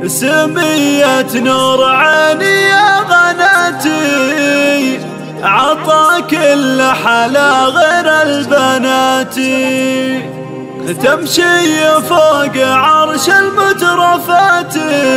سمية نور عيني يا غناتي، عطى كل حلا غير البنات. تمشي فوق عرش المترفات،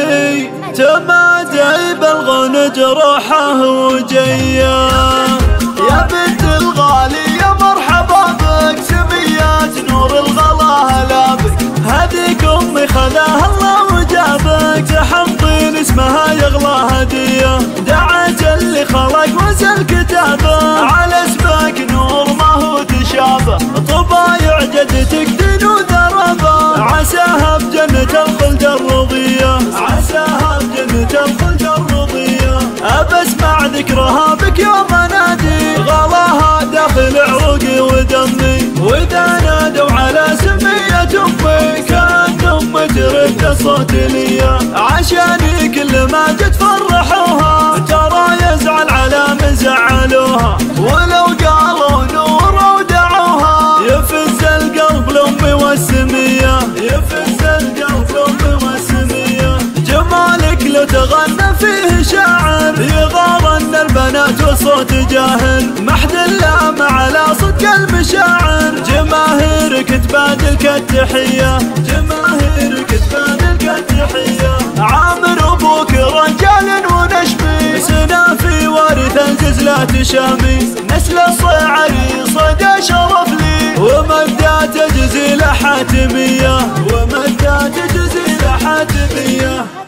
تمادي بالغن جروحه وجيه. يا بنت الغالي يا مرحبا بك، سمية نور الغلا هلا بك، هديك امي خلاها الله وجابك، تحطين اسمها يغلى هديه. دعت اللي خلق وزل كتابه، على اسمك نور ما هو تشابه، طبايع جدتك دنو ذربه، عساها بجنة الخلد الرضيه، عساها بجنة الخلد الرضيه. أبسمع ذكرها بك يوم انادي، غلاها داخل عروقي ودمي، واذا نادوا على سمية امي كان امي ترد صوت ليا. عشاني كل ما جت فرحوها، ترى يزعل على من زعلوها، ولو قالوا نور ودعوها يفز القلب لامي والسمية، يفز القلب لامي والسمية. جمالك لو تغنى فيه شاعر، يغار ان البنات وصوت جاهل، محد اللام على صدق المشاعر. جماهيرك تبادلك التحية، جماهيرك تبادلك التحية. عامر ابوك رجال ونشمي، سنافي وارث الجزلات شامي، نسل الصعري صدى شرف لي، ومدات جزيلة حاتمية، ومدات جزيلة حاتمية.